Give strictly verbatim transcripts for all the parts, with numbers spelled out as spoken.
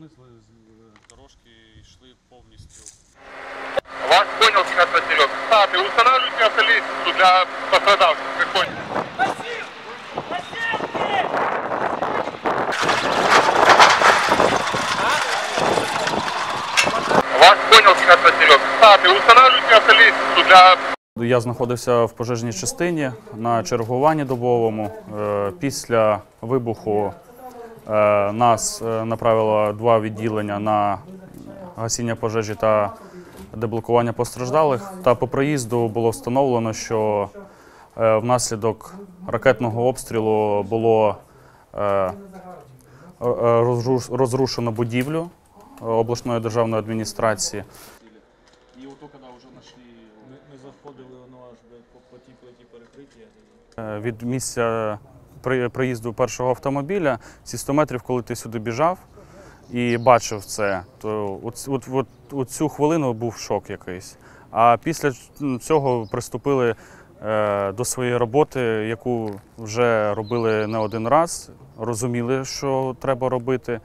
вийшли з дорожки і йшли повністю. Вас понял, сейчас Василек. Статы, устанавливайте автолестницу для пострадавших. Приходите. Вас понял, сейчас Василек. Статы, устанавливайте автолестницу для... Я знаходився в пожежній частині на чергуванні добовому. Після вибуху нас направило два відділення на гасіння пожежі та деблокування постраждалих. Та по приїзду було встановлено, що внаслідок ракетного обстрілу було розрушено будівлю обласної державної адміністрації. І ото, коли вже знайшли, ми заходили аж по ті перекриття. Від місця приїзду першого автомобіля, ці сто метрів, коли ти сюди біжав і бачив це, то от, от, от, от цю хвилину був шок якийсь. А після цього приступили е, до своєї роботи, яку вже робили не один раз, розуміли, що треба робити.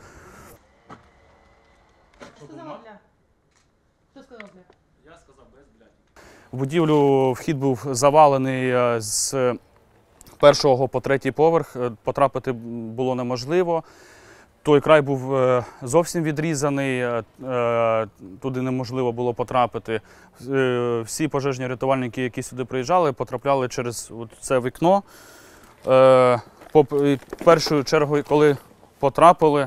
Що сказав бля? Що сказав бля? Я сказав без блядь. В будівлю вхід був завалений з першого по третій поверх, потрапити було неможливо. Той край був зовсім відрізаний, туди неможливо було потрапити. Всі пожежні рятувальники, які сюди приїжджали, потрапляли через це вікно. В першу чергу, коли потрапили,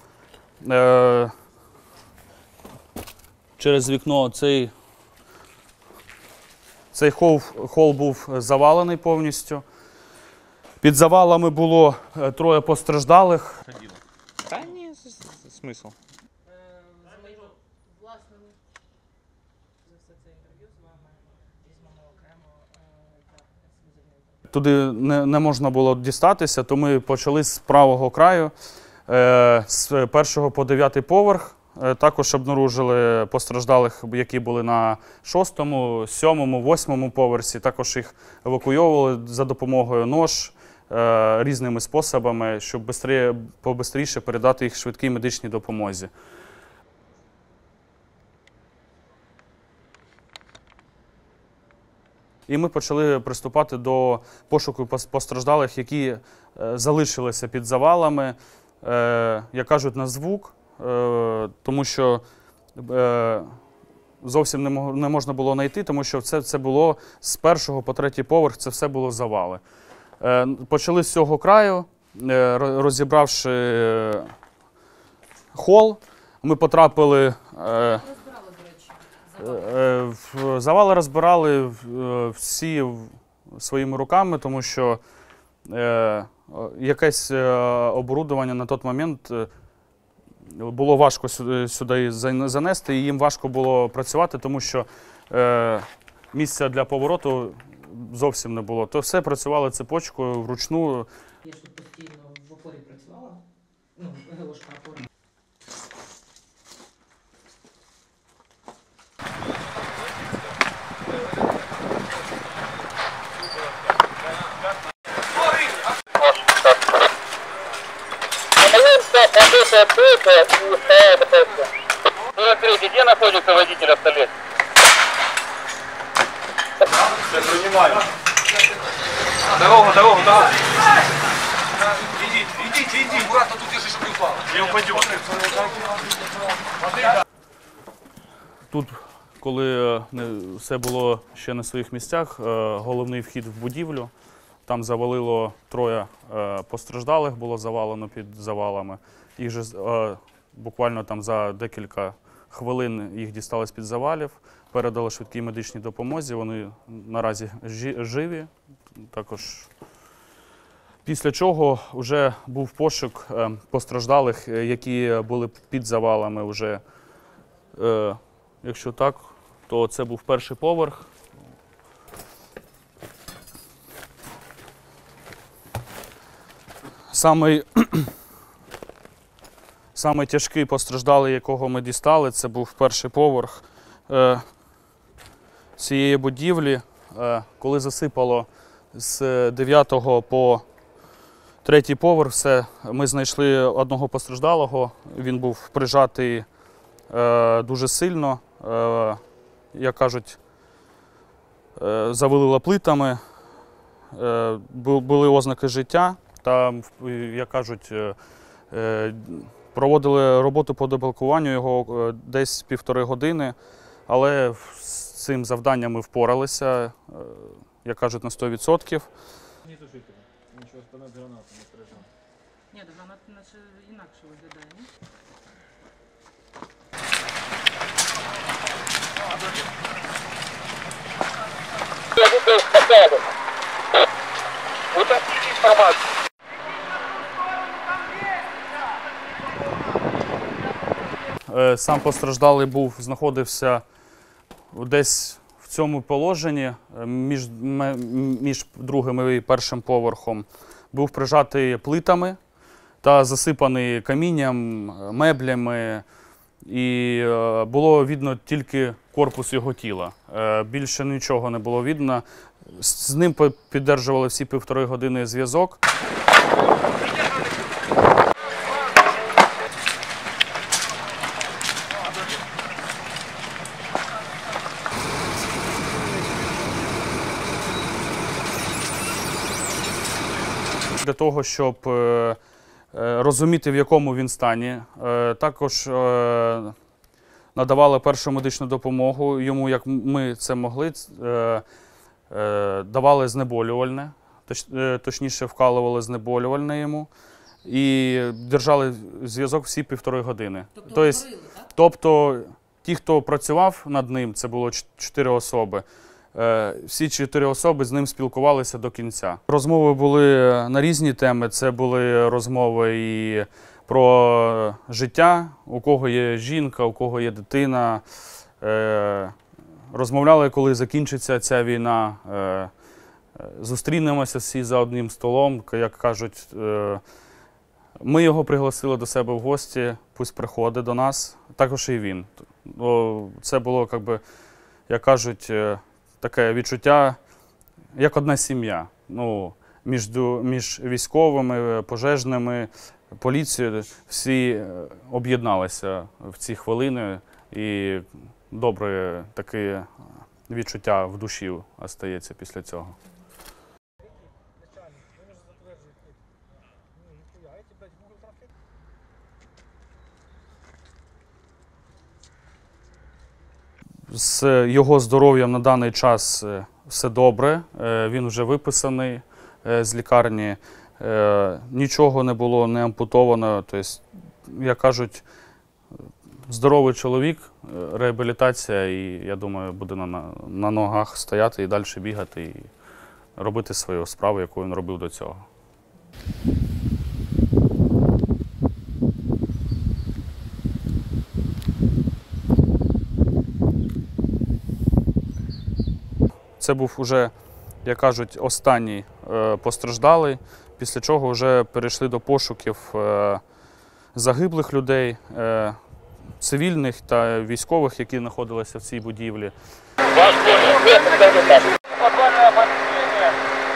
через вікно цей, цей хол, хол був завалений повністю. Під завалами було троє постраждалих. Та ні, смисл. За мою власну за все це інтерв'ю з вами візьмемо окремо так ексклюзивне. Туди не, не можна було дістатися, то ми почали з правого краю, е, з першого по дев'ятий поверх. Е, також обнаружили постраждалих, які були на шостому, сьомому, восьмому поверсі. Також їх евакуйовували за допомогою нож, е, різними способами, щоб бистріше, побистріше передати їх швидкій медичній допомозі. І ми почали приступати до пошуку постраждалих, які залишилися під завалами, як кажуть, на звук, тому що зовсім не можна було знайти, тому що це, це було з першого по третій поверх, це все було завали. Почали з цього краю, розібравши хол, ми потрапили... Завали розбирали всі своїми руками, тому що е, якесь оборудовання на той момент було важко сюди, сюди занести, і їм важко було працювати, тому що е, місця для повороту зовсім не було. То все працювали цепочкою вручну. Я ж тут постійно в опорі працювала, ну, ГОшка опора. сорок третий, где находится водитель автолест? Дорогу, дорогу, дорогу. Идите, идите, идите. Аккуратно тут держи, чтобы не упал. Не упадет. Тут, коли все було ще на своїх місцях, головний вхід в будівлю, там завалило троє постраждалих, було завалено під завалами. Їх же буквально там за декілька хвилин їх дістали з-під завалів, передали швидкій медичній допомозі, вони наразі живі. Також. Після чого вже був пошук постраждалих, які були під завалами вже. Якщо так, то це був перший поверх. Самий, самий тяжкий постраждалий, якого ми дістали, це був перший поверх е, цієї будівлі. Е, коли засипало з дев'ятого по Третій поверх, все. Ми знайшли одного постраждалого. Він був прижатий е, дуже сильно, е, як кажуть, е, завалило плитами, е, були ознаки життя. Та, як кажуть, е, е, проводили роботу по деблокуванню його е, десь півтори години, але з цим завданням ми впоралися, е, як кажуть, на сто відсотків. Ні, то жителі. Нічого, з гранату не пережав. Ні, так вона наче інакше виглядає, ні? Уточните информацию. Е, Сам постраждалий був, знаходився десь в цьому положенні е, між, ме- між другим і першим поверхом. Був прижатий плитами та засипаний камінням, е, меблями. І е, було видно тільки корпус його тіла. Е, Більше нічого не було видно. З з ним по- піддержували всі півтори години зв'язок. Для того, щоб е, е, розуміти, в якому він стані, е, також е, надавали першу медичну допомогу йому, як ми це могли. Е, е, давали знеболювальне, точ, е, точніше вкалували знеболювальне йому і держали зв'язок всі півтори години. Тобто Тобто, говорили, так? тобто ті, хто працював над ним, це було ч- чотири особи. Е, Всі чотири особи з ним спілкувалися до кінця. Розмови були на різні теми. Це були розмови і про життя, у кого є жінка, у кого є дитина. Е, Розмовляли, коли закінчиться ця війна. Е, е, Зустрінемося всі за одним столом, як кажуть. Е, Ми його пригласили до себе в гості, пусть приходить до нас, також і він. О, Це було, як би, як кажуть, е, таке відчуття, як одна сім'я. Ну, між, між військовими, пожежними, поліцією всі е, об'єдналися в ці хвилини, і добре таке відчуття в душі остається після цього. З його здоров'ям на даний час е, все добре, е, він вже виписаний е, з лікарні, е, нічого не було не ампутовано. Тобто, як кажуть, здоровий чоловік, е, реабілітація, і я думаю, буде на, на, на ногах стояти і далі бігати і робити свою справу, яку він робив до цього. Це був уже, як кажуть, останній е, постраждалий, після чого вже перейшли до пошуків е, загиблих людей, е, цивільних та військових, які знаходилися в цій будівлі. Вас понял. Глобальное обострение.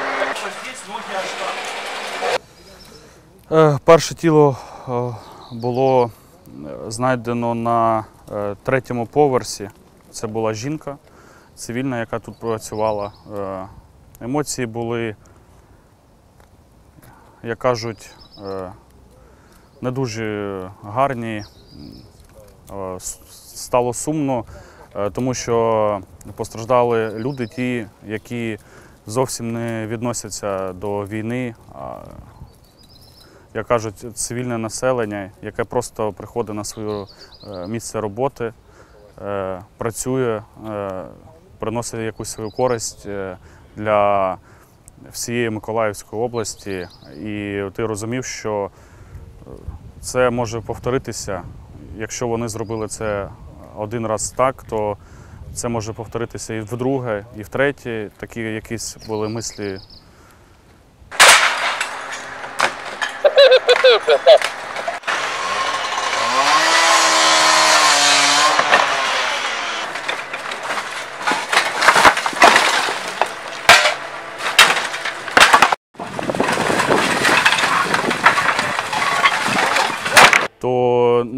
Е, Перше тіло е, було знайдено на е, третьому поверсі. Це була жінка цивільна, яка тут працювала. Е, Емоції були, як кажуть, е, не дуже гарні. Е, с- Стало сумно, е, тому що постраждали люди, ті, які зовсім не відносяться до війни, а, як кажуть, цивільне населення, яке просто приходить на своє е, місце роботи, е, працює, е, приносить якусь свою користь е, для всієї Миколаївської області. І ти розумів, що це може повторитися. Якщо вони зробили це один раз так, то це може повторитися і вдруге, і втретє. Такі якісь були мислі.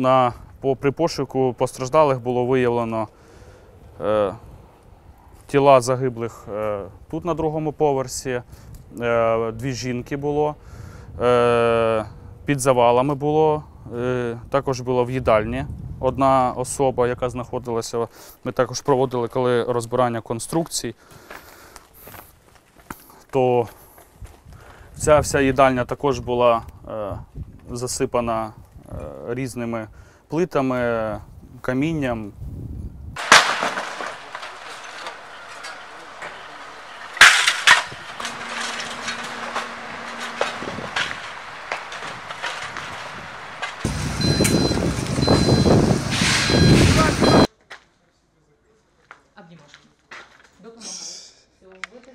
на, по, при пошуку постраждалих було виявлено е, тіла загиблих е, тут на другому поверсі, е, дві жінки було, е, під завалами було, е, також було в їдальні одна особа, яка знаходилася. Ми також проводили, коли розбирання конструкцій, то ця вся їдальня також була е, засипана е, різними плитами, камінням. Обнімашки. Допомагаю. Цього вбити.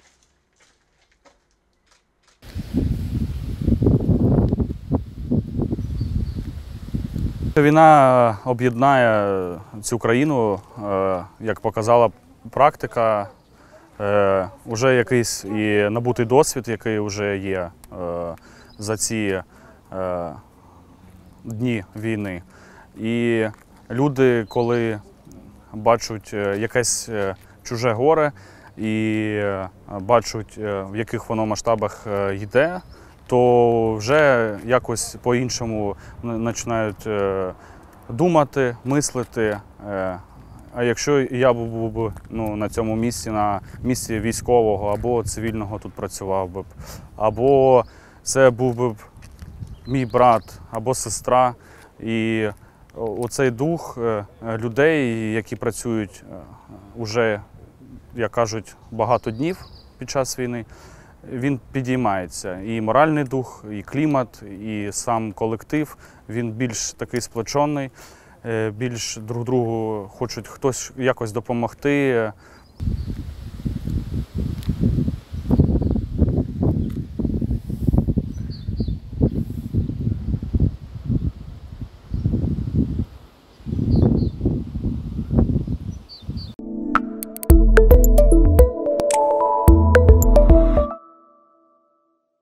Війна об'єднає цю країну, е, як показала практика, е, вже якийсь і набутий досвід, який вже є е, за ці е, дні війни. І люди, коли бачать е, якесь е, чуже горе і е, бачать, е, в яких воно масштабах е, йде, то вже якось по-іншому починають е, думати, мислити. Е, а якщо я був би ну, на цьому місці, на місці військового або цивільного тут працював би, або це був би мій брат або сестра. І оцей дух е, людей, які працюють вже, як кажуть, багато днів під час війни, він підіймається. І моральний дух, і клімат, і сам колектив, він більш такий сплочений, більш друг другу хочуть хтось якось допомогти.